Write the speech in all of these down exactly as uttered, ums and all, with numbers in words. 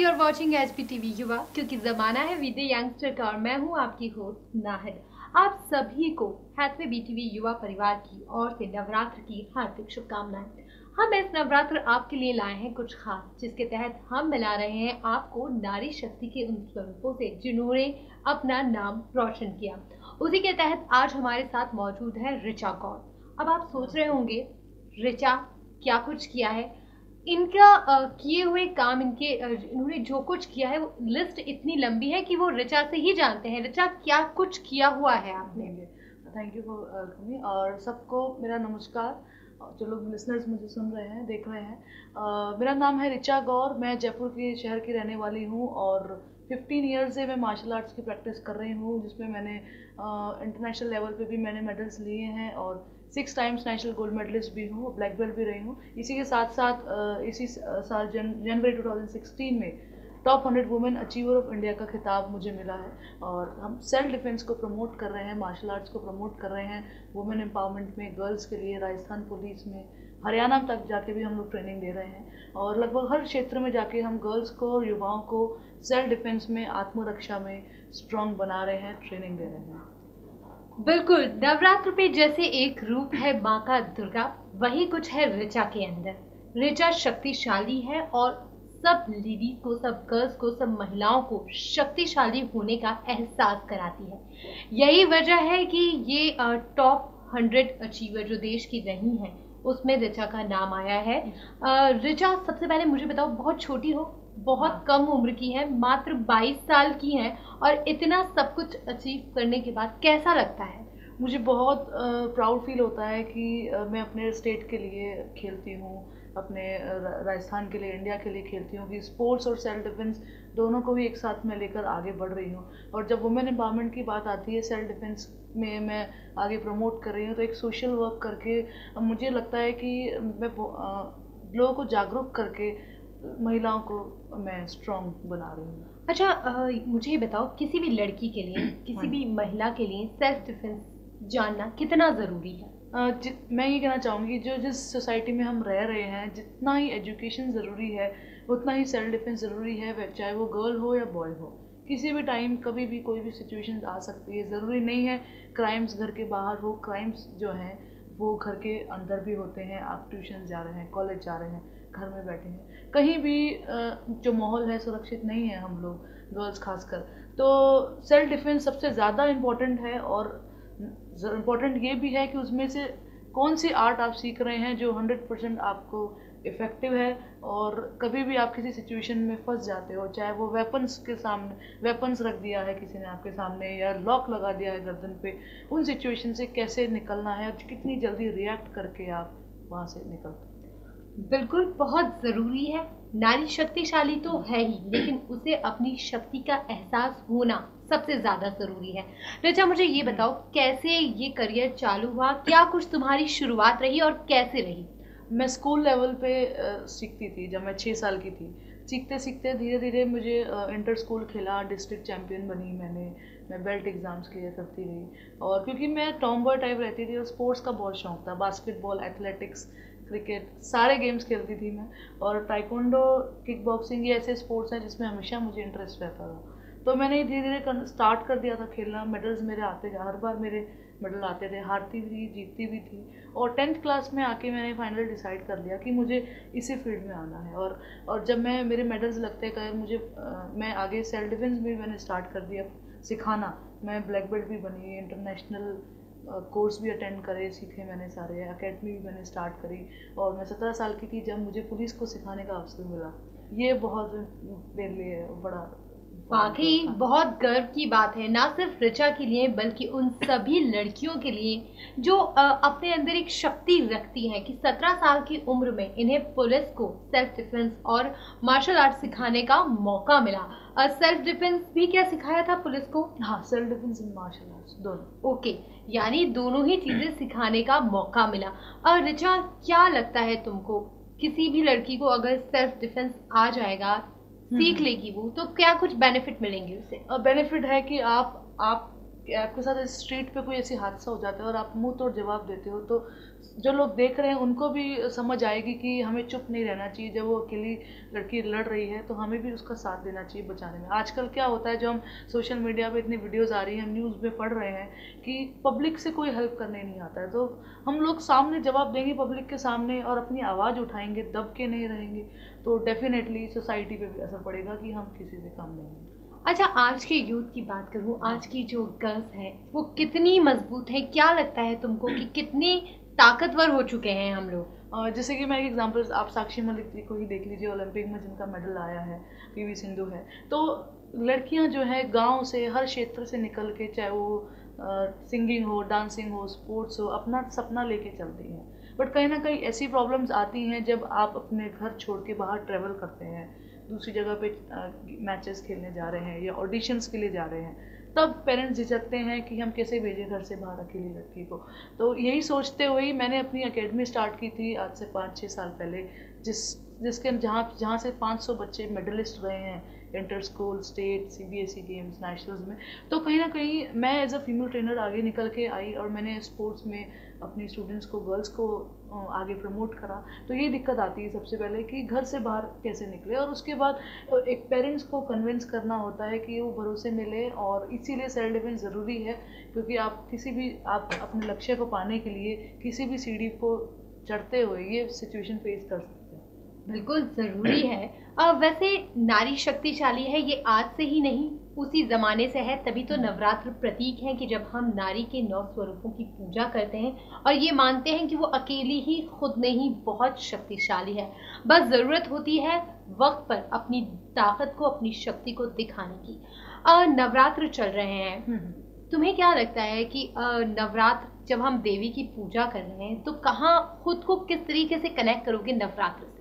You are watching H P TV Yuva, क्योंकि जमाना है वीडियो यंगस्टर का और मैं हूं आपकी होस्ट नाहिद। आप सभी को हैथवे बीटीवी युवा परिवार की ओर से नवरात्र की हार्दिक शुभकामनाएं। हम इस नवरात्र आपके लिए लाए हैं कुछ खास, जिसके तहत हम मिला रहे हैं आपको नारी शक्ति के उन स्वरूपों से जिन्होंने अपना नाम रोशन किया। उसी के तहत आज हमारे साथ मौजूद है ऋचा गौर। अब आप सोच रहे होंगे ऋचा क्या कुछ किया है, इनका अ, किए हुए काम, इनके अ, इन्होंने जो कुछ किया है वो लिस्ट इतनी लंबी है कि वो ऋचा से ही जानते हैं। ऋचा, क्या कुछ किया हुआ है आपने? थैंक यू फॉर कमिंग और सबको मेरा नमस्कार। जो लोग लिसनर्स मुझे सुन रहे हैं, देख रहे हैं, uh, मेरा नाम है ऋचा गौर। मैं जयपुर के शहर की रहने वाली हूँ और फिफ्टीन ईयर से मैं मार्शल आर्ट्स की प्रैक्टिस कर रही हूँ, जिसमें मैंने इंटरनेशनल uh, लेवल पे भी मैंने मेडल्स लिए हैं और six times national gold medalist भी हूँ, ब्लैक बेल्ट भी रही हूँ। इसी के साथ साथ uh, इसी साल जन जनवरी टू थाउजेंड सिक्सटीन में top hundred women achiever of India का खिताब मुझे मिला है। और हम सेल्फ डिफेंस को प्रमोट कर रहे हैं, मार्शल आर्ट्स को प्रमोट कर रहे हैं, वुमेन एम्पावरमेंट में, गर्ल्स के लिए। राजस्थान पुलिस में, हरियाणा तक जाके भी हम लोग ट्रेनिंग दे रहे हैं और लगभग हर क्षेत्र में जाके हम गर्ल्स को और युवाओं को सेल्फ डिफेंस में, आत्मरक्षा में स्ट्रॉन्ग बना रहे हैं, ट्रेनिंग दे रहे हैं। बिल्कुल, नवरात्र पे जैसे एक रूप है माँ का दुर्गा, वही कुछ है ऋचा के अंदर। ऋचा शक्तिशाली है और सब लेडीज को, सब गर्ल्स को, सब महिलाओं को शक्तिशाली होने का एहसास कराती है। यही वजह है कि ये टॉप हंड्रेड अचीवर जो देश की रही हैं उसमें ऋचा का नाम आया है। ऋचा, सबसे पहले मुझे बताओ, बहुत छोटी हो, बहुत कम उम्र की है, मात्र बाईस साल की है और इतना सब कुछ अचीव करने के बाद कैसा लगता है? मुझे बहुत प्राउड फील होता है कि uh, मैं अपने स्टेट के लिए खेलती हूँ, अपने राजस्थान के लिए, इंडिया के लिए खेलती हूँ, कि स्पोर्ट्स और सेल्फ डिफेंस दोनों को भी एक साथ में लेकर आगे बढ़ रही हूँ। और जब वुमेन एम्पावरमेंट की बात आती है, सेल्फ डिफेंस में मैं आगे प्रमोट कर रही हूँ, तो एक सोशल वर्क करके मुझे लगता है कि मैं लोगों को जागरूक करके महिलाओं को मैं स्ट्रॉन्ग बना रही हूँ। अच्छा, आ, मुझे ये बताओ, किसी भी लड़की के लिए, किसी भी महिला के लिए सेल्फ डिफेंस जानना कितना ज़रूरी है? Uh, मैं ये कहना चाहूँगी, जो जिस सोसाइटी में हम रह रहे हैं, जितना ही एजुकेशन ज़रूरी है उतना ही सेल्फ डिफेंस ज़रूरी है, चाहे वो गर्ल हो या बॉय हो। किसी भी टाइम, कभी भी कोई भी सिचुएशन आ सकती है। ज़रूरी नहीं है क्राइम्स घर के बाहर हो, क्राइम्स जो हैं वो घर के अंदर भी होते हैं। आप ट्यूशन जा रहे हैं, कॉलेज जा रहे हैं, घर में बैठे हैं, कहीं भी जो माहौल है सुरक्षित नहीं है, हम लोग गर्ल्स खासकर। तो सेल्फ डिफेंस सबसे ज़्यादा इम्पोर्टेंट है और इम्पोर्टेंट ये भी है कि उसमें से कौन सी आर्ट आप सीख रहे हैं जो हंड्रेड परसेंट आपको इफ़ेक्टिव है। और कभी भी आप किसी सिचुएशन में फंस जाते हो, चाहे वो वेपन्स के सामने, वेपन्स रख दिया है किसी ने आपके सामने या लॉक लगा दिया है गर्दन पे, उन सिचुएशन से कैसे निकलना है और कितनी जल्दी रिएक्ट करके आप वहाँ से निकलते हैं। बिल्कुल, बहुत ज़रूरी है। नारी शक्तिशाली तो है ही, लेकिन उसे अपनी शक्ति का एहसास होना सबसे ज़्यादा ज़रूरी है। ऋचा, मुझे ये बताओ, कैसे ये करियर चालू हुआ, क्या कुछ तुम्हारी शुरुआत रही और कैसे रही? मैं स्कूल लेवल पे सीखती थी, जब मैं छः साल की थी। सीखते सीखते धीरे धीरे मुझे इंटर स्कूल खेला, डिस्ट्रिक्ट चैम्पियन बनी मैंने, मैं बेल्ट एग्ज़ाम्स क्लियर करती रही। और क्योंकि मैं टॉम बॉय टाइप रहती थी और स्पोर्ट्स का बहुत शौक था, बास्केटबॉल, एथलेटिक्स, क्रिकेट, सारे गेम्स खेलती थी मैं। और टाइकोंडो, किक बॉक्सिंग, ये ऐसे स्पोर्ट्स हैं जिसमें हमेशा मुझे इंटरेस्ट रहता था। तो मैंने धीरे धीरे स्टार्ट कर दिया था खेलना। मेडल्स मेरे आते थे, हर बार मेरे मेडल आते थे, हारती भी, जीतती भी थी। और टेंथ क्लास में आके मैंने फाइनल डिसाइड कर लिया कि मुझे इसी फील्ड में आना है। और और जब मैं मेरे मेडल्स लगते गए, मुझे आ, मैं आगे सेल्फ डिफेंस भी मैंने स्टार्ट कर दिया सिखाना। मैं ब्लैक बेल्ट भी बनी, इंटरनेशनल कोर्स भी अटेंड करे, सीखे मैंने सारे, एकेडमी भी मैंने स्टार्ट करी। और मैं सत्रह साल की थी जब मुझे पुलिस को सिखाने का अवसर मिला। ये बहुत मेरे लिए बड़ा, वाकई बहुत गर्व की बात है, ना सिर्फ ऋचा के लिए बल्कि उन सभी लड़कियों के लिए जो आ, अपने अंदर एक शक्ति रखती हैं कि सत्रह साल की उम्र में इन्हें पुलिस को सेल्फ डिफेंस और मार्शल आर्ट सिखाने का मौका मिला। और सेल्फ डिफेंस भी क्या सिखाया था पुलिस को? हाँ, self defence and martial arts दोनों। ओके, यानी दोनों ही चीजें सिखाने का मौका मिला। और ऋचा, क्या लगता है तुमको, किसी भी लड़की को अगर सेल्फ डिफेंस आ जाएगा, सीख लेगी वो, तो क्या कुछ बेनिफिट मिलेंगे उसे? बेनिफिट है कि आप आप कि आपके साथ स्ट्रीट पे कोई ऐसी हादसा हो जाता है और आप मुंह तोड़ जवाब देते हो, तो जो लोग देख रहे हैं उनको भी समझ आएगी कि हमें चुप नहीं रहना चाहिए। जब वो अकेली लड़की लड़ रही है तो हमें भी उसका साथ देना चाहिए बचाने में। आजकल क्या होता है, जो हम सोशल मीडिया पे इतनी वीडियोस आ रही हैं, हम न्यूज़ में पढ़ रहे हैं कि पब्लिक से कोई हेल्प करने नहीं आता है, तो हम लोग सामने जवाब देंगे पब्लिक के सामने और अपनी आवाज़ उठाएंगे, दब के नहीं रहेंगे, तो डेफिनेटली सोसाइटी पे भी असर पड़ेगा कि हम किसी से कम नहीं हैं। अच्छा, आज के यूथ की बात करूं, आज की जो गर्ल्स हैं वो कितनी मजबूत है, क्या लगता है तुमको कि कितनी ताकतवर हो चुके हैं हम लोग? अ, जैसे कि मैं एक एग्जांपल, आप साक्षी मलिक जी को ही देख लीजिए, ओलंपिक में जिनका मेडल आया है, पीवी सिंधु है। तो लड़कियां जो है गांव से, हर क्षेत्र से निकल के, चाहे वो सिंगिंग हो, डांसिंग हो, स्पोर्ट्स हो, अपना सपना लेके चलती हैं। बट कहीं ना कहीं ऐसी प्रॉब्लम्स आती हैं जब आप अपने घर छोड़ के बाहर ट्रेवल करते हैं, दूसरी जगह पे मैचेस खेलने जा रहे हैं या ऑडिशंस के लिए जा रहे हैं, तब पेरेंट्स झिझकते हैं कि हम कैसे भेजें घर से बाहर अकेली लड़की को। तो यही सोचते हुए मैंने अपनी एकेडमी स्टार्ट की थी आज से पाँच छः साल पहले, जिस जिसके जहाँ जहाँ से पाँच सौ बच्चे मेडलिस्ट रहे हैं inter school, state, CBSE games, nationals में। तो कहीं ना कहीं मैं एज अ फीमेल ट्रेनर आगे निकल के आई और मैंने स्पोर्ट्स में अपनी स्टूडेंट्स को, गर्ल्स को आगे प्रमोट करा। तो ये दिक्कत आती है सबसे पहले कि घर से बाहर कैसे निकले, और उसके बाद एक पेरेंट्स को कन्विंस करना होता है कि वो भरोसे मिले, और इसीलिए सेल्फ डिफेंस ज़रूरी है, क्योंकि आप किसी भी, आप अपने लक्ष्य को पाने के लिए किसी भी सीढ़ी को चढ़ते हुए ये सिचुएशन फेस कर सकते हैं। बिल्कुल ज़रूरी है। अब वैसे नारी शक्तिशाली है ये आज से ही नहीं, उसी ज़माने से है, तभी तो नवरात्र प्रतीक है कि जब हम नारी के नौ स्वरूपों की पूजा करते हैं और ये मानते हैं कि वो अकेली ही खुद में ही बहुत शक्तिशाली है। बस ज़रूरत होती है वक्त पर अपनी ताकत को, अपनी शक्ति को दिखाने की। अ, नवरात्र चल रहे हैं, तुम्हें क्या लगता है कि अ, नवरात्र जब हम देवी की पूजा कर रहे हैं तो कहाँ खुद को किस तरीके से कनेक्ट करोगे नवरात्र से?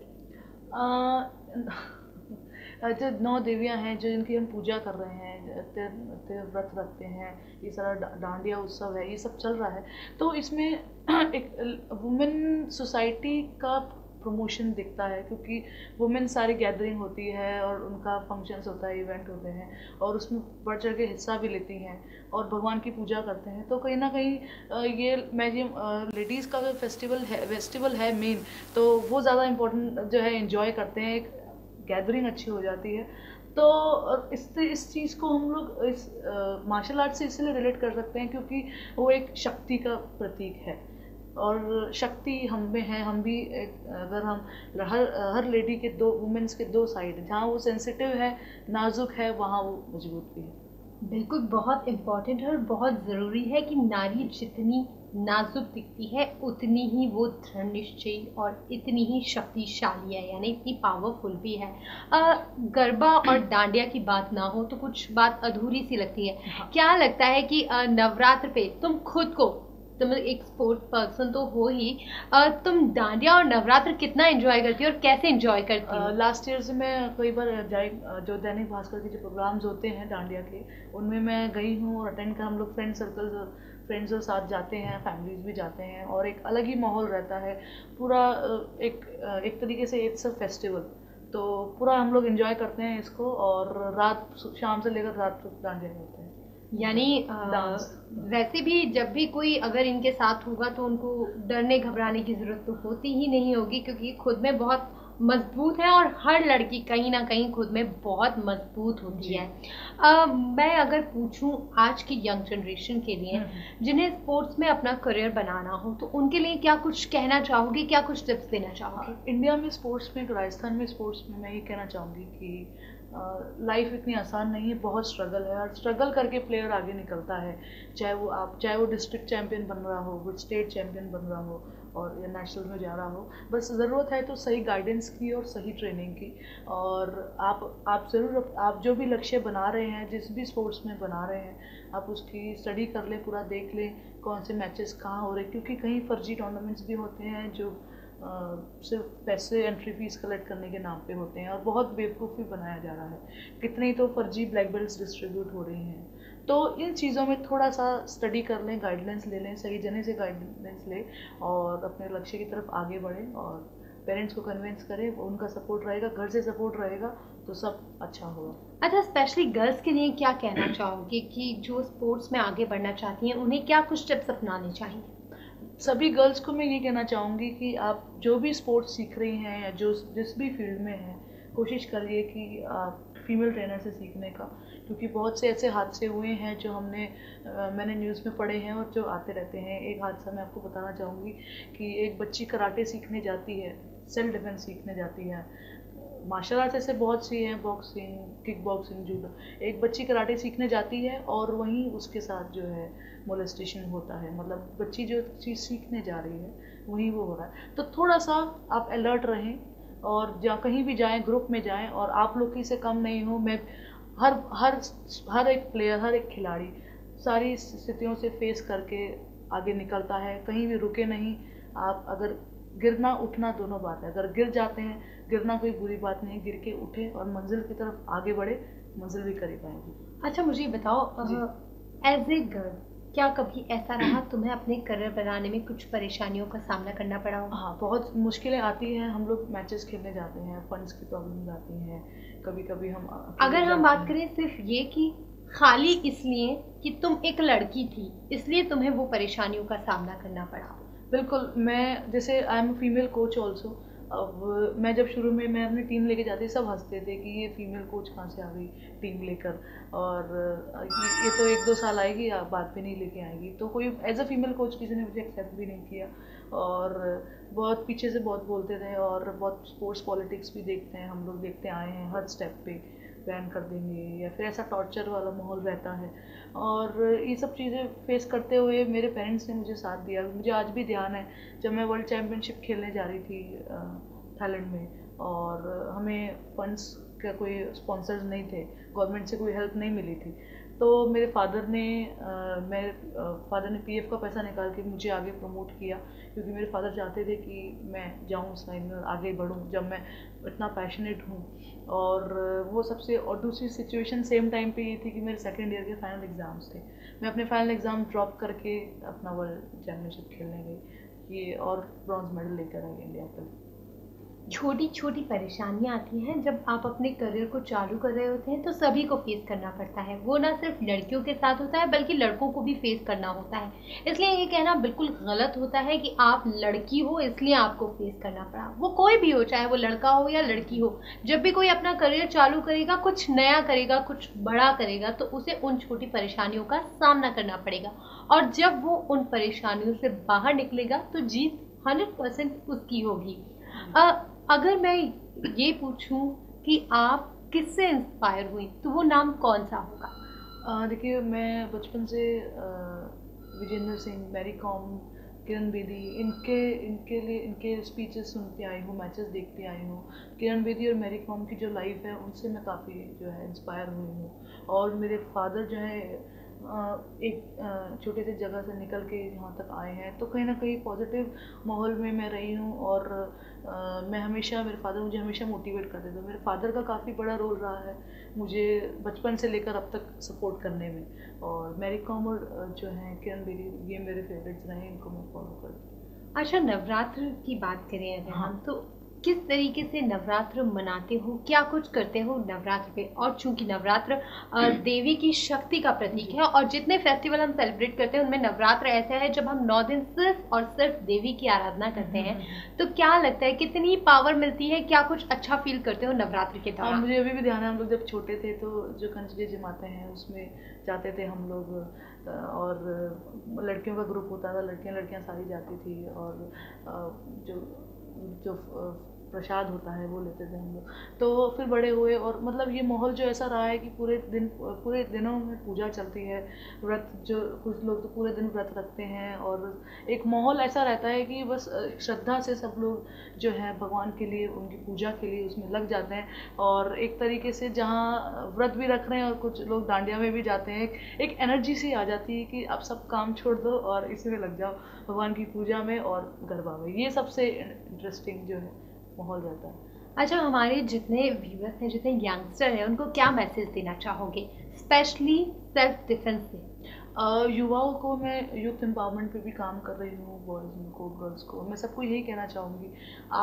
जो नौ देवियां हैं, जो इनकी हम पूजा कर रहे हैं, ते, ते व्रत रखते हैं, ये सारा डांडिया उत्सव है, ये सब चल रहा है, तो इसमें एक वुमेन सोसाइटी का प्रमोशन दिखता है, क्योंकि वुमेन सारी गैदरिंग होती है और उनका फंक्शंस होता है, इवेंट होते हैं, और उसमें बढ़ चढ़ के हिस्सा भी लेती हैं और भगवान की पूजा करते हैं। तो कहीं ना कहीं ये मैं ये लेडीज़ का फेस्टिवल है, फेस्टिवल है मेन, तो वो ज़्यादा इम्पोर्टेंट जो है, एंजॉय करते हैं, एक गैदरिंग अच्छी हो जाती है। तो इससे इस चीज़ को हम लोग इस मार्शल आर्ट से इसलिए रिलेट कर सकते हैं क्योंकि वो एक शक्ति का प्रतीक है, और शक्ति हम में है। हम भी एक, अगर हम हर हर लेडी के दो, वुमेन्स के दो साइड, जहाँ वो सेंसिटिव है, नाजुक है, वहाँ वो मजबूत भी है। बिल्कुल, बहुत इम्पोर्टेंट है और बहुत ज़रूरी है कि नारी जितनी नाजुक दिखती है उतनी ही वो दृढ़ निश्चयी और इतनी ही शक्तिशाली है, यानी इतनी पावरफुल भी है। अ, गरबा और डांडिया की बात ना हो तो कुछ बात अधूरी सी लगती है। हाँ। क्या लगता है कि अ, नवरात्र पे तुम खुद को, तुम एक स्पोर्ट पर्सन तो हो ही, आ, तुम डांडिया और नवरात्र कितना एंजॉय करती हो और कैसे एंजॉय करती हो? लास्ट ईयर से मैं कई बार जाए, जो दैनिक भास्कर के जो प्रोग्राम्स होते हैं डांडिया के, उनमें मैं गई हूँ और अटेंड कर, हम लोग फ्रेंड सर्कल, फ्रेंड्स के साथ जाते हैं, फैमिलीज भी जाते हैं, और एक अलग ही माहौल रहता है पूरा। एक एक तरीके से इट्स अ फेस्टिवल, तो पूरा हम लोग एंजॉय करते हैं इसको, और रात, शाम से लेकर रात तक डांडिया करते हैं। यानी वैसे भी जब भी कोई अगर इनके साथ होगा तो उनको डरने घबराने की ज़रूरत तो होती ही नहीं होगी, क्योंकि खुद में बहुत मजबूत है और हर लड़की कहीं ना कहीं खुद में बहुत मजबूत होती है। आ, मैं अगर पूछूं आज की यंग जनरेशन के लिए जिन्हें स्पोर्ट्स में अपना करियर बनाना हो, तो उनके लिए क्या कुछ कहना चाहोगे, क्या कुछ टिप्स देना चाहोगे? इंडिया में स्पोर्ट्स में, राजस्थान में स्पोर्ट्स में मैं ये कहना चाहूँगी कि लाइफ uh, इतनी आसान नहीं है, बहुत स्ट्रगल है, और स्ट्रगल करके प्लेयर आगे निकलता है। चाहे वो आप चाहे वो डिस्ट्रिक्ट चैंपियन बन रहा हो, वो स्टेट चैंपियन बन रहा हो, और या नेशनल में जा रहा हो, बस ज़रूरत है तो सही गाइडेंस की और सही ट्रेनिंग की। और आप आप ज़रूर, आप जो भी लक्ष्य बना रहे हैं, जिस भी स्पोर्ट्स में बना रहे हैं, आप उसकी स्टडी कर लें, पूरा देख लें कौन से मैचेस कहाँ हो रहे हैं, क्योंकि कहीं फर्जी टूर्नामेंट्स भी होते हैं जो Uh, सिर्फ पैसे, एंट्री फीस कलेक्ट करने के नाम पे होते हैं, और बहुत बेवकूफ़ी बनाया जा रहा है। कितनी तो फर्जी ब्लैक बेल्ट्स डिस्ट्रीब्यूट हो रही हैं। तो इन चीज़ों में थोड़ा सा स्टडी कर लें, गाइडलाइंस ले लें, सही जने से गाइडलाइंस लें, और अपने लक्ष्य की तरफ आगे बढ़ें, और पेरेंट्स को कन्विंस करें, उनका सपोर्ट रहेगा, घर से सपोर्ट रहेगा तो सब अच्छा होगा। अच्छा, स्पेशली गर्ल्स के लिए क्या कहना चाहोगे कि जो स्पोर्ट्स में आगे बढ़ना चाहती हैं उन्हें क्या कुछ टिप्स अपनाने चाहिए? सभी गर्ल्स को मैं ये कहना चाहूँगी कि आप जो भी स्पोर्ट्स सीख रही हैं या जो जिस भी फील्ड में हैं, कोशिश करिए कि आप फीमेल ट्रेनर से सीखने का, क्योंकि बहुत से ऐसे हादसे हुए हैं जो हमने आ, मैंने न्यूज़ में पढ़े हैं और जो आते रहते हैं। एक हादसा मैं आपको बताना चाहूँगी कि एक बच्ची कराटे सीखने जाती है, सेल्फ डिफेंस सीखने जाती है। मार्शल आर्ट्स ऐसे बहुत सी हैं, बॉक्सिंग, किक बॉक्सिंग, जूडो। एक बच्ची कराटे सीखने जाती है और वहीं उसके साथ जो है मोलेस्टेशन होता है, मतलब बच्ची जो चीज़ सीखने जा रही है वहीं वो हो रहा है। तो थोड़ा सा आप अलर्ट रहें और जहाँ कहीं भी जाएं, ग्रुप में जाएं, और आप लोग किसी से कम नहीं हो। मैं हर हर हर एक प्लेयर, हर एक खिलाड़ी सारी स्थितियों से फेस करके आगे निकलता है, कहीं भी रुके नहीं। आप अगर गिरना उठना दोनों बात है, अगर गिर जाते हैं, गिरना कोई बुरी बात नहीं, गिर के उठे और मंजिल की तरफ आगे बढ़े, मंजिल भी करीब आएंगी। अच्छा, मुझे बताओ, एज ए गर्ल क्या कभी ऐसा रहा तुम्हें अपने करियर बनाने में कुछ परेशानियों का सामना करना पड़ा हो? हाँ, बहुत मुश्किलें आती हैं। हम लोग मैचेस खेलने जाते हैं, फंड्स की प्रॉब्लम आती हैं, कभी कभी हम अगर हम बात करें सिर्फ ये कि खाली इसलिए कि तुम एक लड़की थी इसलिए तुम्हें वो परेशानियों का सामना करना पड़ा? बिल्कुल। मैं जैसे I am female coach also. अब मैं जब शुरू में मैं अपनी टीम लेके जाती, सब हंसते थे कि ये फीमेल कोच कहाँ से आ गई टीम लेकर, और ये तो एक दो साल आएगी या बाद में नहीं लेके आएगी। तो कोई एज अ फीमेल कोच किसी ने मुझे एक्सेप्ट भी नहीं किया, और बहुत पीछे से बहुत बोलते थे, और बहुत स्पोर्ट्स पॉलिटिक्स भी देखते हैं हम लोग, देखते आए हैं हर स्टेप पे बैन कर देंगे या फिर ऐसा टॉर्चर वाला माहौल रहता है। और ये सब चीज़ें फेस करते हुए मेरे पेरेंट्स ने मुझे साथ दिया। मुझे आज भी ध्यान है जब मैं वर्ल्ड चैम्पियनशिप खेलने जा रही थी थाईलैंड में, और हमें फंड्स का कोई स्पॉन्सर्स नहीं थे, गवर्नमेंट से कोई हेल्प नहीं मिली थी, तो मेरे फादर ने आ, मेरे फादर ने पीएफ का पैसा निकाल के मुझे आगे प्रमोट किया, क्योंकि मेरे फादर चाहते थे कि मैं जाऊँ उस लाइन में, आगे बढ़ूँ जब मैं इतना पैशनेट हूँ। और वो सबसे, और दूसरी सिचुएशन सेम टाइम पे ये थी कि मेरे सेकेंड ईयर के फाइनल एग्ज़ाम्स थे। मैं अपने फाइनल एग्ज़ाम ड्रॉप करके अपना वर्ल्ड चैम्पियनशिप खेलने गई ये, और ब्रॉन्ज मेडल लेकर आई इंडिया पर। छोटी छोटी परेशानियां आती हैं जब आप अपने करियर को चालू कर रहे होते हैं, तो सभी को फेस करना पड़ता है। वो ना सिर्फ लड़कियों के साथ होता है बल्कि लड़कों को भी फेस करना होता है। इसलिए ये कहना बिल्कुल गलत होता है कि आप लड़की हो इसलिए आपको फेस करना पड़ा। वो कोई भी हो, चाहे वो लड़का हो या लड़की हो, जब भी कोई अपना करियर चालू करेगा, कुछ नया करेगा, कुछ बड़ा करेगा, तो उसे उन छोटी परेशानियों का सामना करना पड़ेगा। और जब वो उन परेशानियों से बाहर निकलेगा तो जीत हंड्रेड परसेंट उसकी होगी। अगर मैं ये पूछूं कि आप किससे इंस्पायर हुई तो वो नाम कौन सा होगा? देखिए, मैं बचपन से विजेंद्र सिंह, मैरी कॉम, किरण बेदी, इनके इनके लिए इनके स्पीचेस सुनती आई हूँ, मैचेस देखती आई हूँ। किरण बेदी और मैरी कॉम की जो लाइफ है उनसे मैं काफ़ी जो है इंस्पायर हुई हूँ। और मेरे फादर जो है एक छोटे से जगह से निकल के यहाँ तक आए हैं, तो कहीं ना कहीं पॉजिटिव माहौल में मैं रही हूँ। और आ, मैं हमेशा, मेरे फादर मुझे हमेशा मोटिवेट करते थे। मेरे फादर का काफ़ी बड़ा रोल रहा है मुझे बचपन से लेकर अब तक सपोर्ट करने में। और मैरी कॉम और जो है किरण बेदी, ये मेरे फेवरेट्स रहे, इनको मैं फॉलो करती हूँ। अच्छा, नवरात्र की बात करें अगर हम, हाँ। तो किस तरीके से नवरात्र मनाते हो, क्या कुछ करते हो नवरात्र पे? और चूंकि नवरात्र देवी की शक्ति का प्रतीक है, और जितने फेस्टिवल हम सेलिब्रेट करते हैं उनमें नवरात्र ऐसा है जब हम नौ दिन सिर्फ और सिर्फ देवी की आराधना करते हैं, तो क्या लगता है कितनी पावर मिलती है, क्या कुछ अच्छा फील करते हो नवरात्र के दौरान? मुझे अभी भी ध्यान है, हम लोग जब छोटे थे तो जो कंजली जमाते हैं उसमें जाते थे हम लोग, और लड़कियों का ग्रुप होता था, लड़कियां लड़कियां सारी जाती थी, और जो जो प्रसाद होता है वो लेते थे हम लोग। तो फिर बड़े हुए, और मतलब ये माहौल जो ऐसा रहा है कि पूरे दिन पूरे दिनों में पूजा चलती है, व्रत, जो कुछ लोग तो पूरे दिन व्रत रखते हैं, और एक माहौल ऐसा रहता है कि बस श्रद्धा से सब लोग जो है भगवान के लिए, उनकी पूजा के लिए उसमें लग जाते हैं। और एक तरीके से जहाँ व्रत भी रख रहे हैं और कुछ लोग डांडिया में भी जाते हैं, एक एनर्जी सी आ जाती है कि आप सब काम छोड़ दो और इसी में लग जाओ, भगवान की पूजा में और गरबा में। ये सबसे इंटरेस्टिंग जो है माहौल रहता है। अच्छा, हमारे जितने व्यूअर्स हैं, जितने यंगस्टर हैं, उनको क्या मैसेज देना चाहोगे, स्पेशली सेल्फ डिफेंस से? युवाओं को मैं यूथ एम्पावरमेंट पे भी काम कर रही हूँ, बॉयज़ को, गर्ल्स को, मैं सबको यही कहना चाहूँगी, आप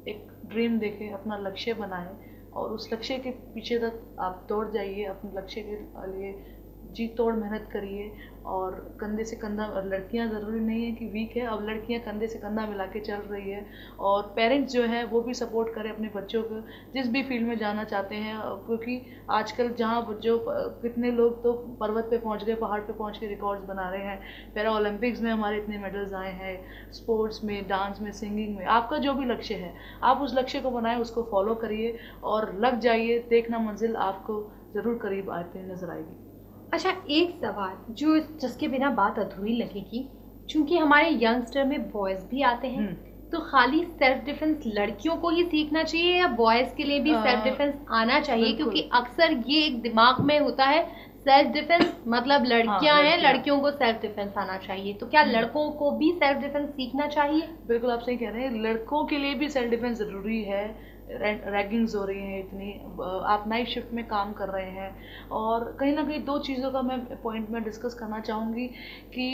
एक ड्रीम देखें, अपना लक्ष्य बनाएं और उस लक्ष्य के पीछे तक आप दौड़ जाइए, अपने लक्ष्य के लिए जी तोड़ मेहनत करिए और कंधे से कंधा। और लड़कियां ज़रूरी नहीं है कि वीक है, अब लड़कियां कंधे से कंधा मिला के चल रही है। और पेरेंट्स जो है वो भी सपोर्ट करें अपने बच्चों को जिस भी फील्ड में जाना चाहते हैं, क्योंकि आजकल जहाँ जो कितने लोग तो पर्वत पे पहुँच गए, पहाड़ पे पहुँच के रिकॉर्ड्स बना रहे हैं। पैरा ओलंपिक्स में हमारे इतने मेडल्स आए हैं, स्पोर्ट्स में, डांस में, सिंगिंग में। आपका जो भी लक्ष्य है आप उस लक्ष्य को बनाएं, उसको फॉलो करिए और लग जाइए, देखना मंजिल आपको ज़रूर करीब आते नजर आएगी। अच्छा, एक सवाल जो जिसके बिना बात अधूरी लगेगी, क्योंकि हमारे यंगस्टर में बॉयज़ भी आते हैं, तो खाली सेल्फ डिफेंस लड़कियों को ही सीखना चाहिए या बॉयज़ के लिए भी सेल्फ डिफेंस आना चाहिए? क्योंकि अक्सर ये एक दिमाग में होता है सेल्फ डिफेंस मतलब लड़कियां हाँ, हैं, लड़कियों को सेल्फ डिफेंस आना चाहिए। तो क्या लड़कों को भी सेल्फ डिफेंस सीखना चाहिए? बिल्कुल, आप सही कह रहे हैं, लड़कों के लिए भी सेल्फ डिफेंस ज़रूरी है। रैगिंग्स हो रही हैं इतनी, आप नाइट शिफ्ट में काम कर रहे हैं और कहीं ना कहीं दो चीज़ों का मैं पॉइंट में डिस्कस करना चाहूँगी कि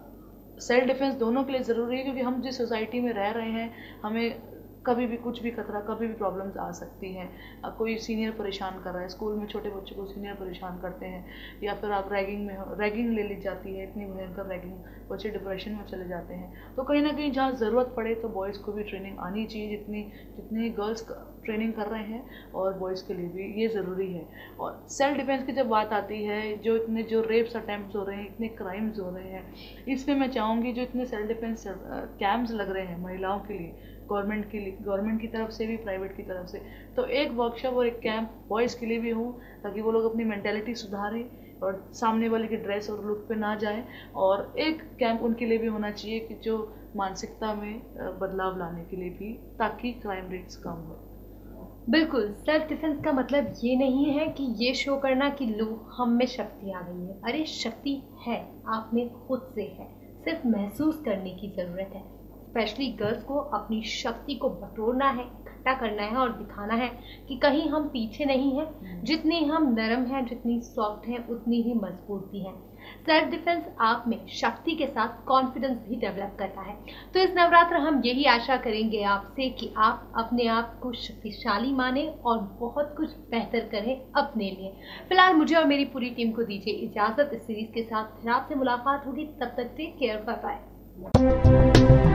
सेल्फ डिफेंस दोनों के लिए ज़रूरी है, क्योंकि हम जिस सोसाइटी में रह रहे हैं हमें कभी भी कुछ भी खतरा, कभी भी प्रॉब्लम्स आ सकती हैं। अब कोई सीनियर परेशान कर रहा है, स्कूल में छोटे बच्चों को सीनियर परेशान करते हैं, या फिर आप रैगिंग में हो, रैगिंग ले ली जाती है, इतनी भयंकर रैगिंग, बच्चे डिप्रेशन में चले जाते हैं। तो कहीं ना कहीं जहाँ ज़रूरत पड़े तो बॉयज़ को भी ट्रेनिंग आनी चाहिए, जितनी जितनी गर्ल्स ट्रेनिंग कर रहे हैं, और बॉयज़ के लिए भी ये ज़रूरी है। और सेल्फ डिफेंस की जब बात आती है, जो इतने जो रेप्स अटैम्प्ट हो रहे हैं, इतने क्राइम्स हो रहे हैं, इसमें मैं चाहूँगी जो इतने सेल्फ डिफेंस कैंप्स लग रहे हैं महिलाओं के लिए, गवर्नमेंट के लिए, गवर्नमेंट की तरफ से भी, प्राइवेट की तरफ से, तो एक वर्कशॉप और एक कैंप बॉयज़ के लिए भी हो, ताकि वो लोग अपनी मेंटालिटी सुधारें और सामने वाले की ड्रेस और लुक पे ना जाए। और एक कैंप उनके लिए भी होना चाहिए कि जो मानसिकता में बदलाव लाने के लिए भी, ताकि क्राइम रेट्स कम हो। बिल्कुल, सेल्फ डिफेंस का मतलब ये नहीं है कि ये शो करना कि लो हम में शक्ति आ गई है। अरे शक्ति है, आप में खुद से है, सिर्फ महसूस करने की ज़रूरत है। स्पेशली गर्ल्स को अपनी शक्ति को बटोरना है, इकट्ठा करना है और दिखाना है कि कहीं हम पीछे नहीं हैं। जितनी हम नरम हैं, जितनी सॉफ्ट हैं, उतनी ही मजबूत भी हैं। सेल्फ डिफेंस आप में शक्ति के साथ कॉन्फिडेंस भी डेवलप करता है। तो इस नवरात्र हम यही आशा करेंगे आपसे कि आप अपने आप को शक्तिशाली माने और बहुत कुछ बेहतर करें अपने लिए। फिलहाल मुझे और मेरी पूरी टीम को दीजिए इजाजत। इस सीरीज के साथ फिर आपसे मुलाकात होगी, तब तक टेक केयर, बाय बाय।